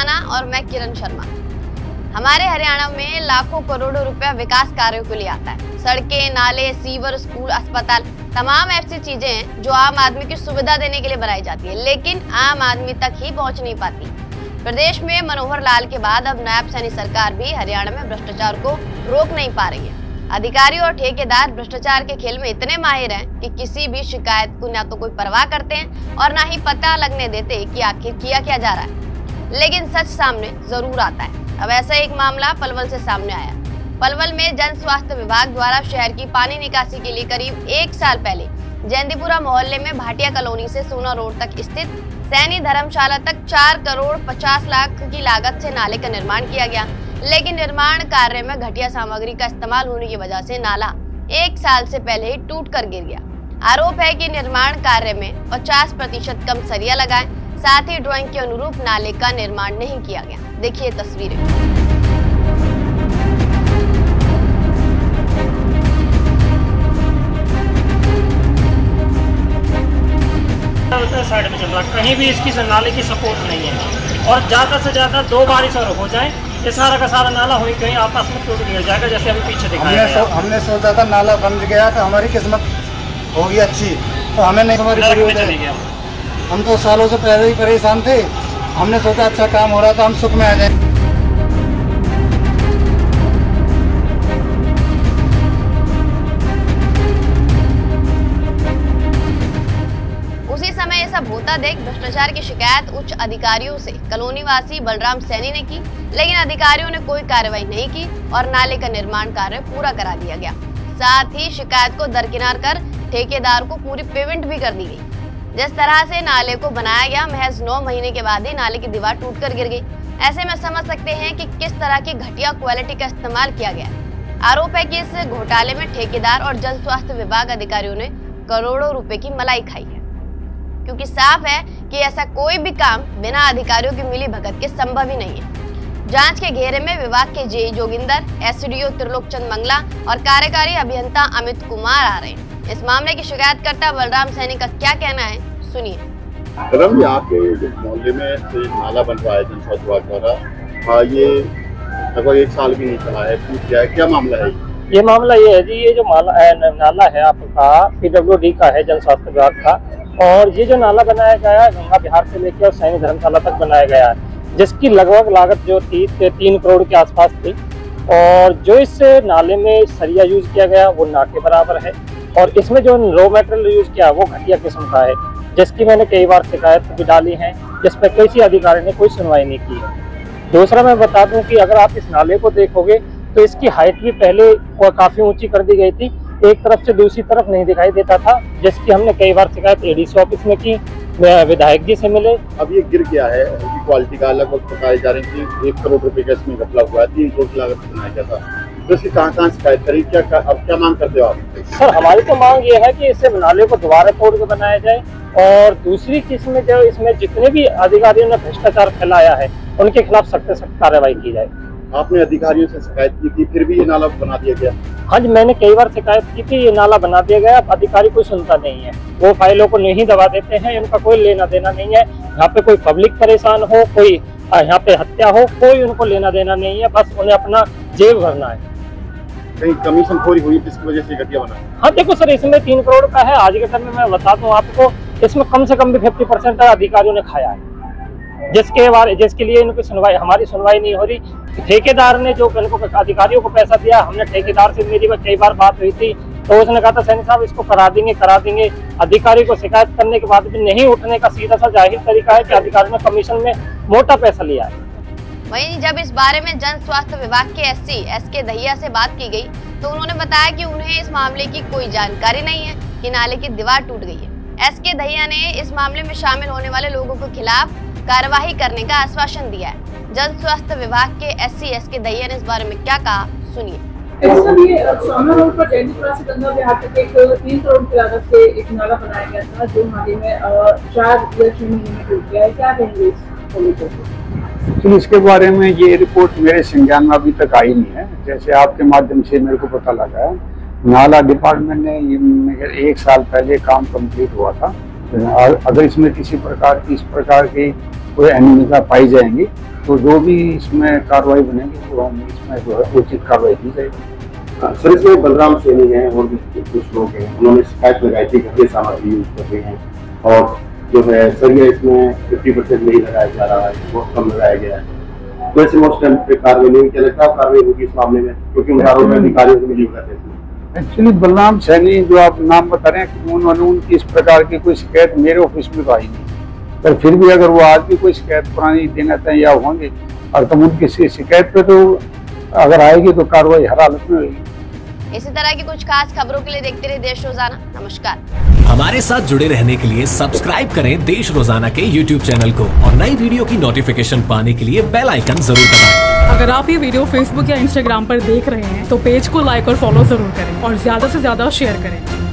राना और मैं किरण शर्मा। हमारे हरियाणा में लाखों करोड़ों रुपया विकास कार्यों के लिए आता है। सड़कें, नाले, सीवर, स्कूल, अस्पताल, तमाम ऐसी चीजें हैं जो आम आदमी की सुविधा देने के लिए बनाई जाती है, लेकिन आम आदमी तक ही पहुंच नहीं पाती। प्रदेश में मनोहर लाल के बाद अब नायब सैनी सरकार भी हरियाणा में भ्रष्टाचार को रोक नहीं पा रही है। अधिकारी और ठेकेदार भ्रष्टाचार के खेल में इतने माहिर हैं कि किसी भी शिकायत को न तो कोई परवाह करते हैं और न ही पता लगने देते कि आखिर किया क्या जा रहा है, लेकिन सच सामने जरूर आता है। अब ऐसा एक मामला पलवल से सामने आया। पलवल में जन स्वास्थ्य विभाग द्वारा शहर की पानी निकासी के लिए करीब 1 साल पहले जयंतीपुरा मोहल्ले में भाटिया कॉलोनी से सोना रोड तक स्थित सैनी धर्मशाला तक 4 करोड़ 50 लाख की लागत से नाले का निर्माण किया गया, लेकिन निर्माण कार्य में घटिया सामग्री का इस्तेमाल होने की वजह से नाला 1 साल से पहले ही टूट कर गिर गया। आरोप है कि निर्माण कार्य में 50% कम सरिया लगाए, साथ ही ड्राइंग के अनुरूप नाले का निर्माण नहीं किया गया। देखिए तस्वीरें। साइड में चल रहा, कहीं भी इसकी नाले की सपोर्ट नहीं है और ज्यादा से ज्यादा 2 बारिश और हो जाए ये सारा का सारा नाला हुई कहीं आपस में टूट गिर जाएगा, जैसे अभी पीछे दिखाया हमने सोचा था नाला बन गया तो हमारी किस्मत होगी अच्छी, तो हमें नहीं हमारी चली गया। हम तो सालों से पहले ही परेशान थे, हमने सोचा अच्छा काम हो रहा था, हम सुख में आ जाए। उसी समय ये सब होता देख भ्रष्टाचार की शिकायत उच्च अधिकारियों से कॉलोनी वासी बलराम सैनी ने की, लेकिन अधिकारियों ने कोई कार्रवाई नहीं की और नाले का निर्माण कार्य पूरा करा दिया गया। साथ ही शिकायत को दरकिनार कर ठेकेदार को पूरी पेमेंट भी कर दी गई। जिस तरह से नाले को बनाया गया, महज 9 महीने के बाद ही नाले की दीवार टूटकर गिर गई। ऐसे में समझ सकते हैं कि किस तरह की घटिया क्वालिटी का इस्तेमाल किया गया। आरोप है कि इस घोटाले में ठेकेदार और जन स्वास्थ्य विभाग अधिकारियों ने करोड़ों रुपए की मलाई खाई है, क्योंकि साफ है कि ऐसा कोई भी काम बिना अधिकारियों की मिली भगत के संभव ही नहीं है। जांच के घेरे में विभाग के जेई जोगिंदर, एसडीओ त्रिलोकचंद मंगला और कार्यकारी अभियंता अमित कुमार आ रहे हैं। इस मामले की शिकायतकर्ता बलराम सैनी का क्या कहना है, सुनिए। मैडम, यहाँ के मोहल्ले में से नाला बन रहा है जन स्वास्थ्य विभाग द्वारा, ये लगभग 1 साल भी नहीं चला है, टूट गया है, क्या मामला है? ये मामला ये है जी, ये जो नाला है आपका PWD का है, जन स्वास्थ्य विभाग का, और ये जो नाला बनाया गया है गंगा बिहार से लेकर सैनी धर्मशाला तक बनाया गया है, जिसकी लगभग लागत जो थी 3 करोड़ के आसपास थी, और जो इस नाले में सरिया यूज किया गया वो ना के बराबर है, और इसमें जो रॉ मटेरियल यूज किया वो घटिया किस्म का है, जिसकी मैंने कई बार शिकायत भी डाली है, जिस पर किसी अधिकारी ने कोई सुनवाई नहीं की है। दूसरा मैं बता दूं कि अगर आप इस नाले को देखोगे तो इसकी हाइट भी पहले काफी ऊंची कर दी गई थी, एक तरफ से दूसरी तरफ नहीं दिखाई देता था, जिसकी हमने कई बार शिकायत ADC ऑफिस में की, विधायक जी से मिले। अब ये गिर गया है, इसकी क्वालिटी का लगभग बताए जा रहे हैं कि 1 करोड़ रुपए का इसमें घपला हुआ है, 3 करोड़ की लागत बनाया गया था, तो इसकी कहाँ शिकायत करी, अब क्या मांग करते हो आप? सर, हमारी तो मांग ये है कि इसे नाले को दोबारा तोड़ के बनाया जाए, और दूसरी चीज में जो इसमें जितने भी अधिकारियों ने भ्रष्टाचार फैलाया है उनके खिलाफ सख्त से सख्त कार्रवाई की जाए। आपने अधिकारियों से शिकायत की थी, फिर भी ये नाला बना दिया गया? हाँ जी, मैंने कई बार शिकायत की थी, ये नाला बना दिया गया, अब अधिकारी कोई सुनता नहीं है, वो फाइलों को नहीं दबा देते हैं, उनका कोई लेना देना नहीं है। यहाँ पे कोई पब्लिक परेशान हो, कोई यहाँ पे हत्या हो, कोई उनको लेना देना नहीं है, बस उन्हें अपना जेब भरना है। कहीं कमीशन खोरी हुई जिसकी वजह से घटिया बना? हाँ देखो सर, इसमें 3 करोड़ का है, आज के समय में मैं बता दूं आपको, इसमें कम से कम भी 50% अधिकारियों ने खाया है, जिसके लिए इनकी सुनवाई, हमारी सुनवाई नहीं हो रही। ठेकेदार ने जो इनको अधिकारियों को पैसा दिया, हमने ठेकेदार से मेरी कई बार बात हुई थी, तो उसने कहा था सैनी साहब इसको करा देंगे। अधिकारी को शिकायत करने के बाद भी नहीं उठने का सीधा सा जाहिर तरीका है कि अधिकारी ने कमीशन में मोटा पैसा लिया है। वहीं जब इस बारे में जन स्वास्थ्य विभाग के SC SK दहिया से बात की गई, तो उन्होंने बताया कि उन्हें इस मामले की कोई जानकारी नहीं है कि नाले की दीवार टूट गई है। SK दहिया ने इस मामले में शामिल होने वाले लोगों के खिलाफ कार्यवाही करने का आश्वासन दिया है। जन स्वास्थ्य विभाग के SC SK दहिया ने इस बारे में क्या कहा, सुनिए। सोना रोड पर जयंतीपुरा से गंगा बिहार तक एक 3 करोड़ की लागत से एक नाला बनाया गया था, जो नाले में 4 या 6 महीने में टूट गया है, क्या कहेंगे तो इसके बारे में ये रिपोर्ट मेरे संज्ञान में अभी तक आई नहीं है। जैसे आपके माध्यम से मेरे को पता लगा है, नाला डिपार्टमेंट ने 1 साल पहले काम कंप्लीट हुआ था। अगर इसमें किसी प्रकार की इस प्रकार की कोई अनियमितता पाई जाएंगी तो जो भी इसमें कार्रवाई बनेगी वो हम इसमें जो है उचित कार्रवाई की जाएगी। सर, इसमें बलराम सैनी हैं और भी कुछ लोग हैं, उन्होंने शिकायत लगाई थी घटिया सामग्री यूज कर रहे हैं और जो है सरिया इसमें 50% नहीं लगाया जा रहा है, बहुत कम लगाया गया है। तो ऐसे में उस टाइम पे कार्रवाई नहीं, क्या लगता है कार्रवाई होगी इस मामले में, क्योंकि उन अधिकारियों से मिली भगत है। एक्चुअली बलराम सैनी जो आप नाम बता रहे हैं, उन्होंने उनकी इस प्रकार की कोई शिकायत मेरे ऑफिस में तो आई नहीं, पर फिर भी अगर वो आज भी कोई शिकायत पुरानी देना चाहें या होंगे और तुम उनकी शिकायत पे तो अगर आएगी तो कार्रवाई हर हालत में होगी। इसी तरह की कुछ खास खबरों के लिए देखते रहिए देश रोजाना। नमस्कार। हमारे साथ जुड़े रहने के लिए सब्सक्राइब करें देश रोजाना के YouTube चैनल को और नई वीडियो की नोटिफिकेशन पाने के लिए बेल आइकन जरूर दबाएं। अगर आप ये वीडियो Facebook या Instagram पर देख रहे हैं तो पेज को लाइक और फॉलो जरूर करें और ज्यादा से ज्यादा शेयर करें।